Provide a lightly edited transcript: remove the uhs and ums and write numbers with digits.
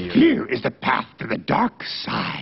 here. Here is the path to the dark side.